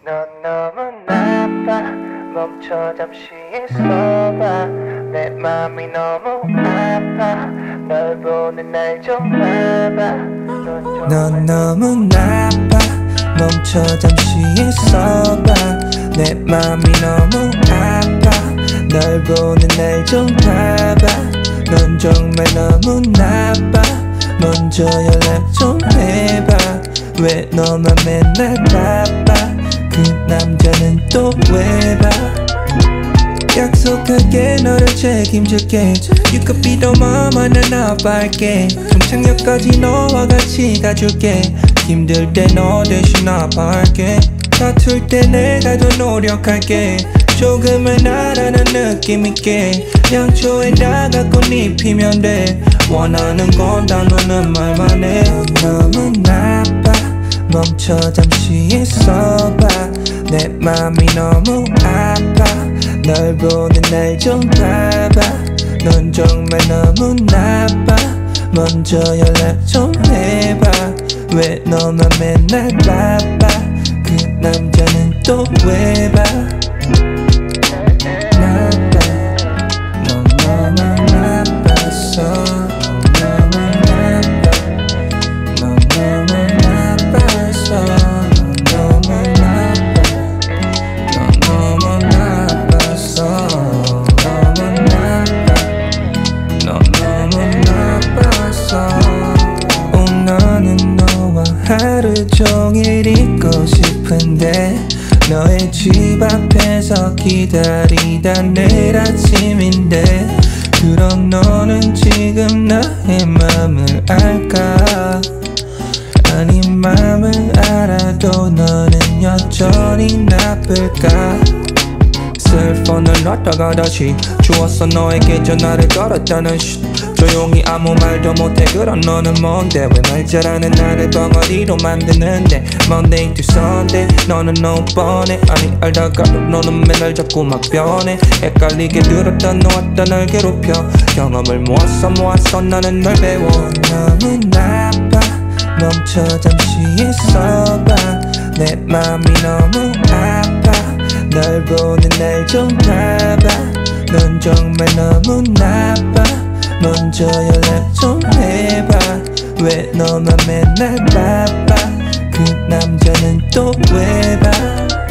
넌 너무 나빠 멈춰 잠시 있어봐 내 맘이 너무 아파 널 보는 날 좀 봐봐 넌 너무 나빠 멈춰 잠시 있어봐 내 맘이 너무 아파 널 보는 날 좀 봐봐 넌 정말 너무 나빠 먼저 연락 좀 해봐 왜 너만 맨날 바빠 그 남자는 또 왜 봐 약속할게 너를 책임질게 You could be the mama 난 아빠할게 종착역까지 너와 같이 가줄게 힘들 때 너 대신 아빠할게 다툴 때 내가 더 노력할게 조금은 알아는 느낌 있게 양초에다가 꽃잎이면 돼 원하는 건 다 너는 말만 해 너무 나빠 멈춰 잠시 있어봐 내 맘이 너무 아파 널 보는 날 좀 봐봐 넌 정말 너무 나빠 먼저 연락 좀 해봐 왜 너만 맨날 바빠 그 남자는 또 왜 봐 나빠 넌 너무 나빴어 하루 종일 있고 싶은데 너의 집 앞에서 기다리다 내일 아침인데 그럼 너는 지금 나의 맘을 알까 아닌 맘을 알아도 너는 여전히 나쁠까 셀폰을 놨다가 다시 주웠어 너에게 전화를 걸었다는 조용히 아무 말도 못해 그런 너는 뭔데 왜 말 잘하는 나를 벙어리로 만드는데 Monday to Sunday 너는 너무 뻔해 아니 알다가도 너는 맨날 자꾸 막 변해 헷갈리게 들었다 놓았다 날 괴롭혀 경험을 모았어 나는 널 배워 너무 나빠 멈춰 잠시 있어봐 내 맘이 너무 아파 널 보는 날 좀 봐봐 넌 정말 너무 나빠 먼저 연락 좀 해봐 왜 너만 맨날 바빠 그 남자는 또 왜 봐